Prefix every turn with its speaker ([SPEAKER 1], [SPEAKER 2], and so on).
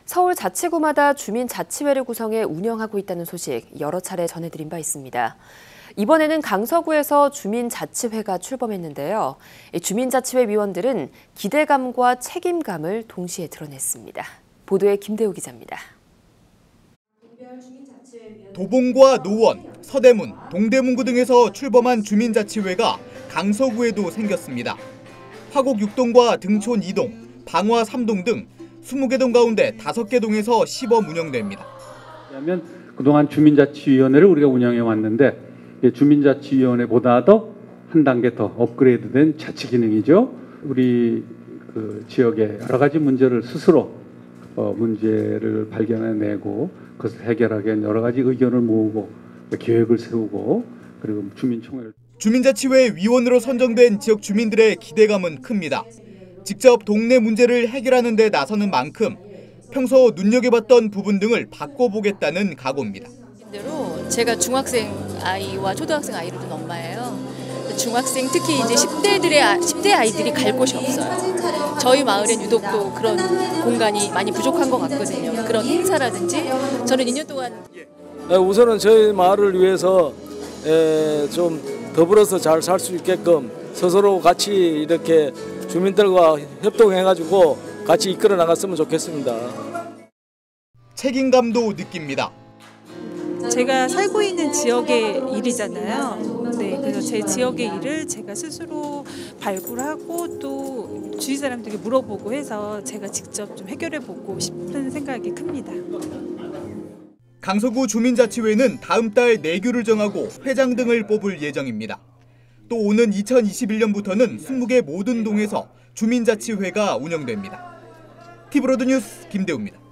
[SPEAKER 1] 서울자치구마다 주민자치회를 구성해 운영하고 있다는 소식 여러 차례 전해드린 바 있습니다. 이번에는 강서구에서 주민자치회가 출범했는데요. 주민자치회 위원들은 기대감과 책임감을 동시에 드러냈습니다. 보도에 김대우 기자입니다.
[SPEAKER 2] 도봉과 노원, 서대문, 동대문구 등에서 출범한 주민자치회가 강서구에도 생겼습니다. 화곡 6동과 등촌 2동, 방화 3동 등 20개 동 가운데 5개 동에서 시범 운영됩니다.
[SPEAKER 3] 왜냐하면 그동안 주민자치위원회를 우리가 운영해 왔는데 주민자치위원회보다도 한 단계 더 업그레이드된 자치 기능이죠. 우리 지역의 여러 가지 문제를 스스로 문제를 발견해내고 그것을 해결하기 위한 여러 가지 의견을 모으고 계획을 세우고 그리고 주민총회를.
[SPEAKER 2] 주민자치회 위원으로 선정된 지역 주민들의 기대감은 큽니다. 직접 동네 문제를 해결하는 데 나서는 만큼 평소 눈여겨봤던 부분 등을 바꿔보겠다는 각오입니다.
[SPEAKER 4] 제가 중학생 아이와 초등학생 아이를 둔 엄마예요. 중학생 특히 이제 10대 아이들이 갈 곳이 없어요. 저희 마을엔 유독 또 그런 공간이 많이 부족한 것 같거든요. 그런 행사라든지 저는 2년 동안
[SPEAKER 5] 우선은 저희 마을을 위해서 좀 더불어서 잘 살 수 있게끔 스스로 같이 이렇게 주민들과 협동해가지고 같이 이끌어 나갔으면 좋겠습니다.
[SPEAKER 2] 책임감도 느낍니다.
[SPEAKER 6] 제가 살고 있는 지역의 일이잖아요. 네, 그래서 제 지역의 일을 제가 스스로 발굴하고 또 주위 사람들에게 물어보고 해서 제가 직접 좀 해결해보고 싶은 생각이 큽니다.
[SPEAKER 2] 강서구 주민자치회는 다음 달 내규를 정하고 회장 등을 뽑을 예정입니다. 또 오는 2021년부터는 20개 모든 동에서 주민자치회가 운영됩니다. 티브로드 뉴스 김대우입니다.